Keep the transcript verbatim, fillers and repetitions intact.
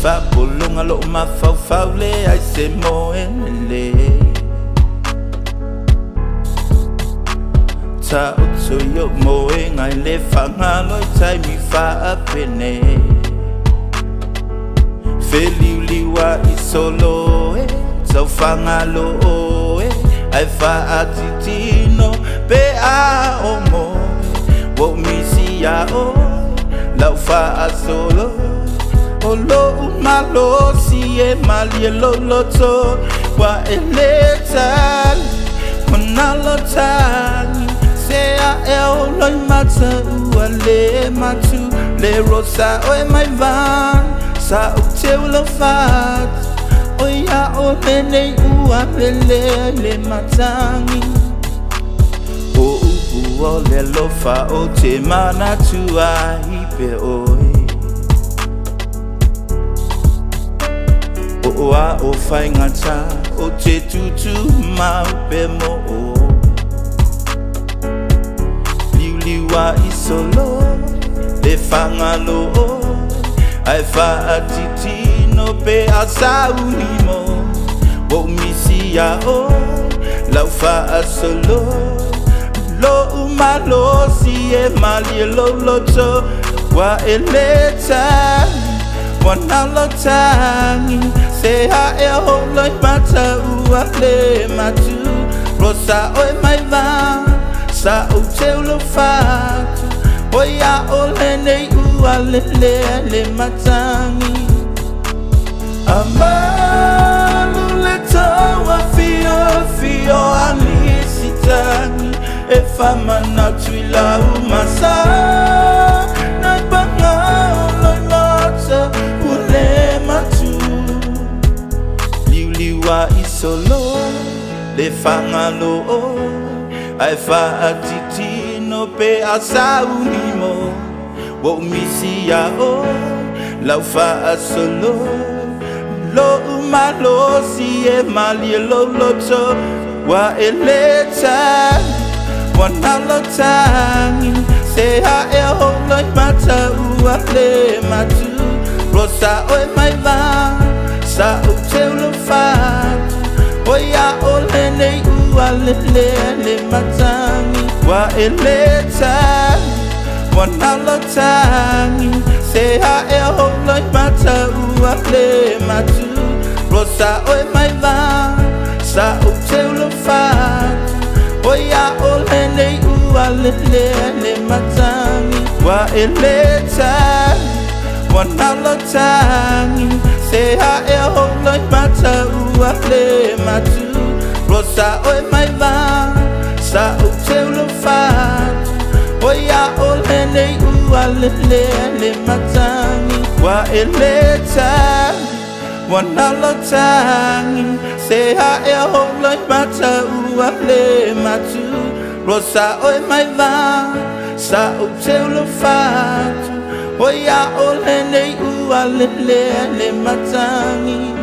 fa pulunga lo ma fa fa le ai se mo ele ta utso yo mo ngai le fa nga loi tai mi fa apene feli liwa isolo e so fa nga lo e ai fa atitino pe a omo wo mi si ya o la fa solo olo malo si e mali lo lo to wa eletal monalo tani se a e o lo mata u le matu le rosa o mai van sa u te lo fat o ya o le nei u a le le matangi o u o le lo fa o te mana tu a hipe o o a o fai ngata o te tutu mau pe mo o liu liwa isolo le fangalo o ai fa atitino pe asaunimo o misia o lau fa solo lo umalo si e mali lo lo to wa eleta wana lo tangi se ha e ho lo mata u le matu rosa oi mai va sa u te lo fatu o ya o le nei u le le le matangi amalu le tawa fio fio alisitani e fama na tuila u masa na banga lo mata u le matu liu liwa isolo le fangalo ai fa atitino pe asaunimo wo misia o lau fa solo lo malo si e mali lo lo to wa eleta wana lo tangi se ha e ho lo mata u le matu rosa o mai va sa u te lo fa o ya o le nei u le le le matangi wa eleta wana lo tangi se ha e ho lo mata u le matu rosa o mai va sa u te lo fa o ya o le nei u le le le matangi wa eleta wana lo tangi se ha e ho lo mata u le matu rosa o mai va sa u te lo fa o ya o le nei u le le le matangi wa eleta wana lo tangi se ha e ho lo mata u le matu rosa o mai va sa u te lo fa o ya o le nei u le le le matangi